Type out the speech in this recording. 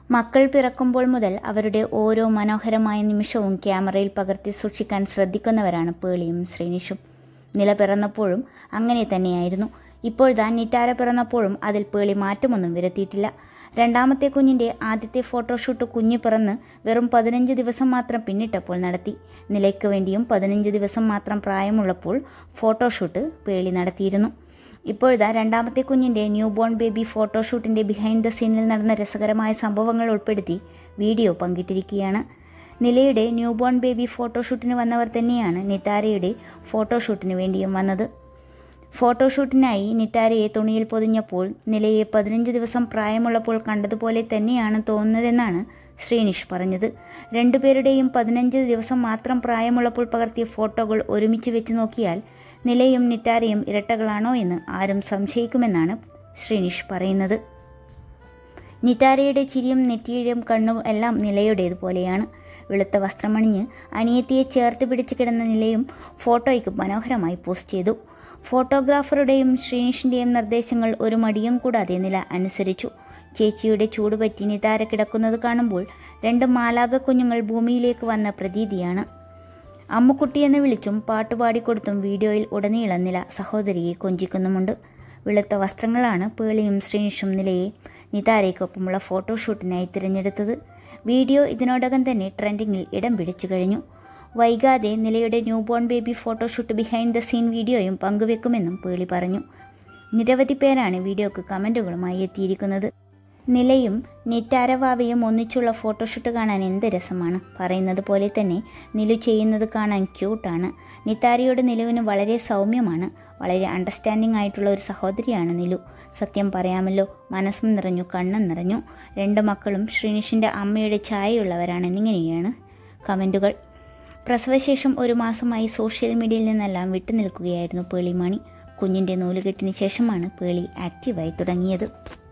മക്കൾ പിറക്കുമ്പോൾ മുതൽ അവരുടെ ഓരോ മനോഹരമായ നിമിഷവും ക്യാമറയിൽ പകർത്തി സൂക്ഷിക്കാൻ ശ്രദ്ധിക്കുന്നവരാണ് പേളിയും ശ്രീനിഷും. നില പിറന്നപ്പോഴും അങ്ങനെ തന്നെയായിരുന്നു. ഇപ്പോഴാ നിറ്റാര പിറന്നപ്പോഴും അതിൽ പേളി മാറ്റമൊന്നും വരുത്തിയിട്ടില്ല. രണ്ടാമത്തെ കുഞ്ഞിൻ്റെ ആദ്യത്തെ ഫോട്ടോഷൂട്ട് കുഞ്ഞ് പിറന്ന് വെറും 15 ദിവസം മാത്രം പിന്നിട്ടപ്പോൾ നടത്തി. നിലയ്ക്ക് വേണ്ടിയും 15 ദിവസം മാത്രം പ്രായമുള്ളപ്പോൾ ഫോട്ടോഷൂട്ട് പേളി നടത്തിയിരുന്നു. ഇപ്പോഴാ രണ്ടാമത്തെ കുഞ്ഞിൻ്റെ ന്യൂ ബോൺ ബേബി ഫോട്ടോഷൂട്ടിൻ്റെ ബിഹൈൻഡ് ദ സീനിൽ നടന്ന രസകരമായ സംഭവങ്ങൾ ഉൾപ്പെടുത്തി വീഡിയോ പങ്കിട്ടിരിക്കുകയാണ്. നിലയുടെ ന്യൂ ബോൺ ബേബി ഫോട്ടോഷൂട്ടിന് വന്നവർ തന്നെയാണ് നിതാരയുടെ ഫോട്ടോഷൂട്ടിന് വേണ്ടിയും വന്നത്. ഫോട്ടോഷൂട്ടിനായി നിതാരയെ തുണിയിൽ പൊതിഞ്ഞപ്പോൾ നിലയെ 15 ദിവസം പ്രായമുള്ളപ്പോൾ കണ്ടതുപോലെ തന്നെയാണ് തോന്നുന്നതെന്നാണ് ശ്രീനിഷ് പറഞ്ഞത്. രണ്ടുപേരുടെയും 15 ദിവസം മാത്രം പ്രായമുള്ളപ്പോൾ പകർത്തിയ ഫോട്ടോകൾ ഒരുമിച്ച് വെച്ച് നോക്കിയാൽ നിലയും നിറ്റാരയും ഇരട്ടകളാണോ എന്ന് ആരും സംശയിക്കുമെന്നാണ് ശ്രീനിഷ് പറയുന്നത്. നിറ്റാരയുടെ ചിരിയും നെറ്റിയിലും കണ്ണും എല്ലാം നിലയുടേതുപോലെയാണ്. വെളുത്ത വസ്ത്രമണിഞ്ഞ് അനിയത്തിയെ ചേർത്ത് പിടിച്ച് കിടന്ന നിലയും ഫോട്ടോയ്ക്ക് മനോഹരമായി പോസ്റ്റ് ചെയ്തു. ഫോട്ടോഗ്രാഫറുടെയും ശ്രീനിഷിൻ്റെയും നിർദ്ദേശങ്ങൾ ഒരു മടിയും കൂടാതെ നില അനുസരിച്ചു. ചേച്ചിയുടെ ചൂടുപറ്റി നിതാര കിടക്കുന്നത് കാണുമ്പോൾ 2 മാലാഖ കുഞ്ഞുങ്ങൾ ഭൂമിയിലേക്ക് വന്ന പ്രതീതിയാണ്. അമ്മുക്കുട്ടിയെന്ന് വിളിച്ചും പാട്ടുപാടിക്കൊടുത്തും വീഡിയോയിൽ ഉടനീളം നില സഹോദരിയെ കൊഞ്ചിക്കുന്നുമുണ്ട്. വെളുത്ത വസ്ത്രങ്ങളാണ് പേളിയും ശ്രീനിഷും നിലയെ നിതാരയ്ക്കൊപ്പമുള്ള ഫോട്ടോഷൂട്ടിനായി തിരഞ്ഞെടുത്തത്. വീഡിയോ ഇതിനോടകം തന്നെ ട്രെൻഡിങ്ങിൽ ഇടം പിടിച്ചു കഴിഞ്ഞു. വൈകാതെ നിലയുടെ newborn baby photoshoot behind the scene വീഡിയോയും പങ്കുവെക്കുമെന്നും പേളി പറഞ്ഞു. നിരവധി പേരാണ് വീഡിയോക്ക് കമൻറ്റുകളുമായി എത്തിയിരിക്കുന്നത്. നിലയും നിറ്റാരവാവയും ഒന്നിച്ചുള്ള ഫോട്ടോഷൂട്ട് കാണാൻ എന്ത് രസമാണ്. പറയുന്നത് പോലെ തന്നെ നിലു ചെയ്യുന്നത് കാണാൻ ക്യൂട്ടാണ്. നിതാരയോട് നിലുവിന് വളരെ സൗമ്യമാണ്. വളരെ അണ്ടർസ്റ്റാൻഡിംഗ് ആയിട്ടുള്ള ഒരു സഹോദരിയാണ് നിലു. സത്യം പറയാമല്ലോ, മനസ്സും നിറഞ്ഞു കണ്ണും നിറഞ്ഞു. 2 മക്കളും ശ്രീനിഷിൻ്റെ അമ്മയുടെ ഛായയുള്ളവരാണെന്നിങ്ങനെയാണ് കമൻറ്റുകൾ. പ്രസവശേഷം 1 മാസമായി സോഷ്യൽ മീഡിയയിൽ നിന്നെല്ലാം വിട്ടുനിൽക്കുകയായിരുന്നു പേളിമാണി. കുഞ്ഞിൻ്റെ നൂലുകെട്ടിന് ശേഷമാണ് പേളി ആക്റ്റീവായി തുടങ്ങിയത്.